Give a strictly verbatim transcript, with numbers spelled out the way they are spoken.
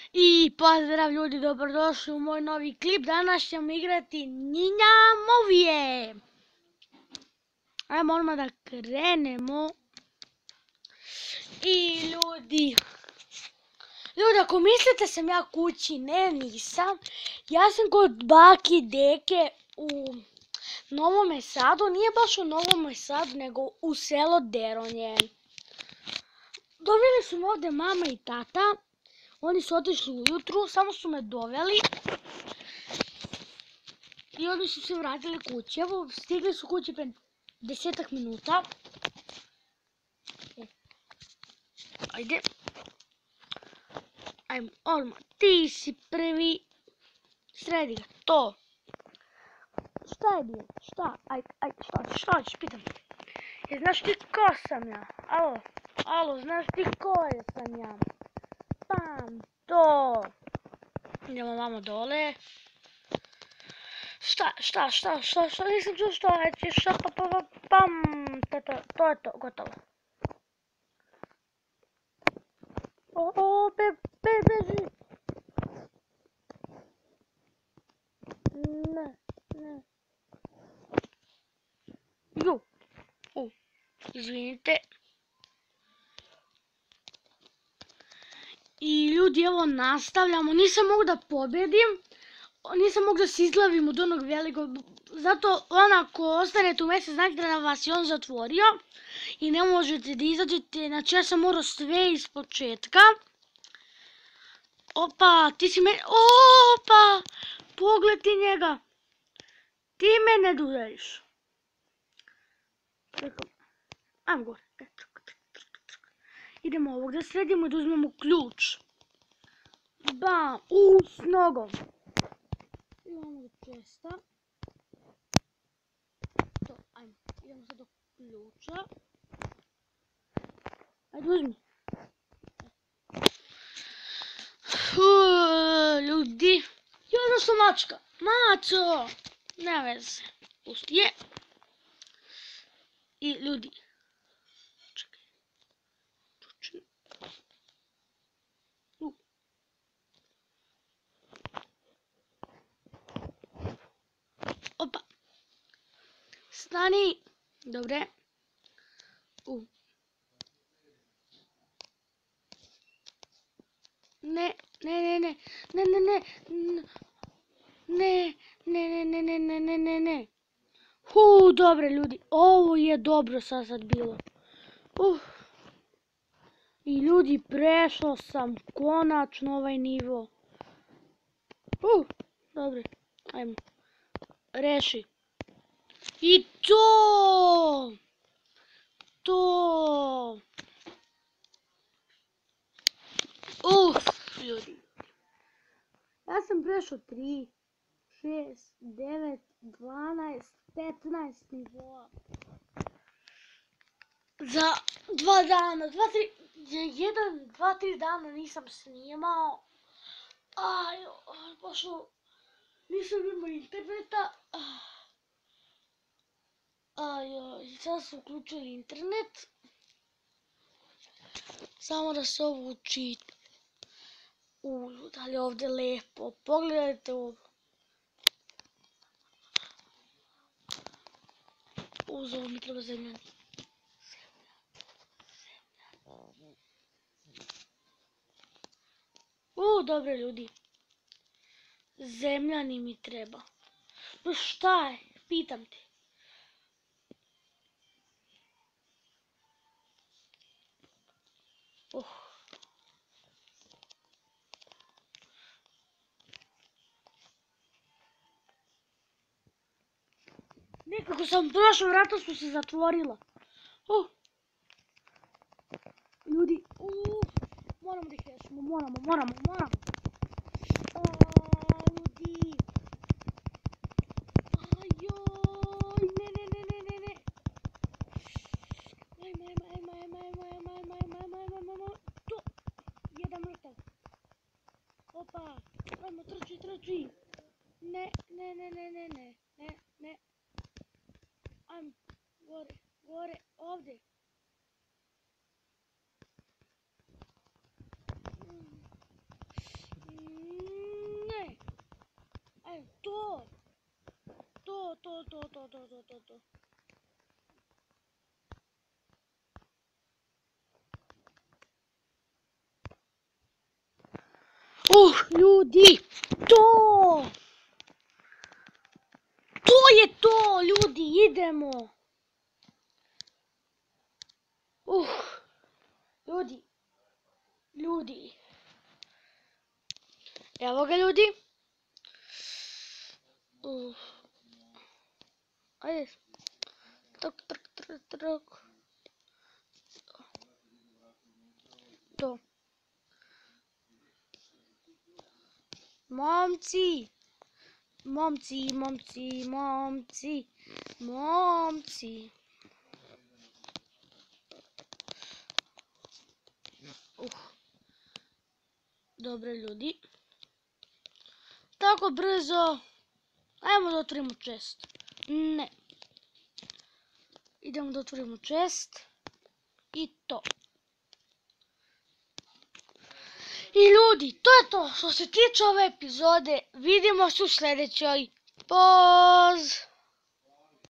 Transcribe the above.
I pozdrav ljudi, dobrodošli u moj novi klip. Danas ćemo igrati Njinjamovije. Ajmo odmah da krenemo. I ljudi, ljudi ako mislite sam ja kući, ne nisam. Ja sam kod baki deke u Novome Sadu, nije baš u Novome Sadu nego u selo Deronje. Doveli su me ovdje mama i tata. Oni su otišli ujutru, samo su me doveli i oni su se vratili kući. Evo, stigli su kući pre desetak minuta. Ajde. Ajmo, odmah, ti si prvi. Sredi ga, to. Šta je bilo? Šta? Aj, aj, šta, šta ćeš, pitam te. Je, znaš ti ko sam ja? Alo, alo, znaš ti ko je sam ja? Pam, to. Idemo vamo dole. Šta, šta, šta, šta, šta, nisam čuo šta, ajde, šta, pa, pa, pa, pam, to, to, to je to, gotovo. O, o, be, be, beži. Ne, ne. Jo, o, izvinite. I ljudi, evo nastavljamo, nisam mogu da pobjedim. Nisam mogu da se izglavim od onog velikog, zato onako ostanete u mjesec, znate da vas je on zatvorio i ne možete da izađete, znači ja sam morao sve iz početka. Opa, ti si mene, opa, pogled ti njega, ti mene ne udariš. Ajmo gore, idemo ovog da sredimo i da uzmemo ključ. Bam, u, s nogom. Imamo do česta. To, ajmo, idemo sad do ključa. Ajde, uzmi. Uuu, ljudi. Jo, došla mačka. Mačo! Ne veze. Pusti je. I ljudi. Čekaj. Čuči. U. Opa. Stani. Dobre. U. Ne, ne, ne, ne, ne, ne, ne, ne, ne, ne, ne, ne, ne, ne, ne, ne. Hu, dobre ljudi, ovo je dobro sad bilo. Uh. I ljudi, prešao sam konačno ovaj nivo. Uh, dobre, ajmo. Reši. I to! To! Uf, ljudi. Ja sam prešao tri, šest, devet, dvanaest, petnaest nivoa. Za dva dana, dva, tri, jedan, dva, tri dana nisam snimao. Aj, pošlo, nisam imao interneta. Aj, sad su uključili internet. Samo da se ovo učite. U, da li je ovdje lepo, pogledajte ovo. U, za ovo mi treba zemljani. U, dobre ljudi. Zemljani mi treba. No šta je, pitam te. Uh. Nekako sam prošla, vrata su se zatvorila. Uh. Ljudi, uh. Moramo da ih rešimo, moramo, moramo, moramo. Aaaa, ljudi. Ajoj, ne, ne, ne, ne, ne, ne. Ajmo, ajmo, ajmo, ajmo, ajmo, ajmo, ajmo, ajmo, ajmo, ajmo, ajmo, to. Jedan mrtav. Opa, ajmo, trči, trči. Ne, ne, ne, ne, ne, ne, ne, ne. Ajmo, gore, gore, ovdje. ljudi, to! To je to, ljudi, idemo! Uh, ljudi, ljudi. Evo ga, ljudi. Uh. Ajde. Trk, trk, trk, trk. To. Momci. Momci, momci, momci. Momci. Uh. Dobre, ljudi. Tako brzo. Ajmo da otvorimo chest. Ne. Idemo da otvorimo chest. I to. I ljudi, to je to što se tiče ove epizode. Vidimo se u sljedećoj. Poz!